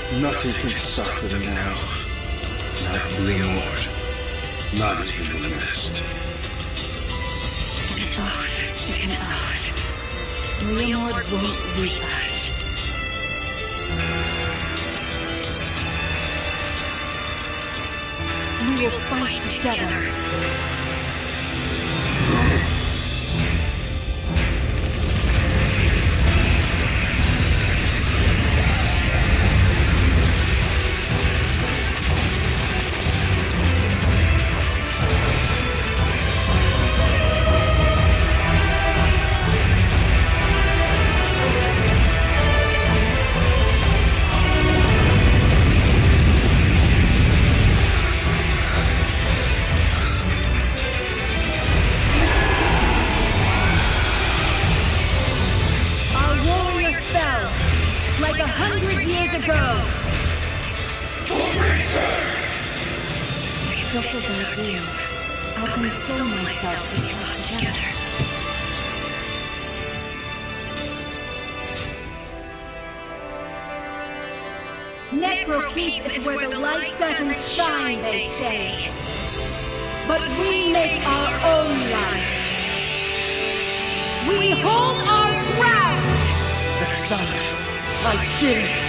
Nothing can stop them now. Not Leomord. Not even the mist. An oath is an oath. Leomord won't leave us. We will fight together. Like 100 years ago! Just as I do, I'll console myself with thought together. Necrokeep is where the light doesn't shine, they say. But we make our own light. We hold our ground! Vexana, I did it!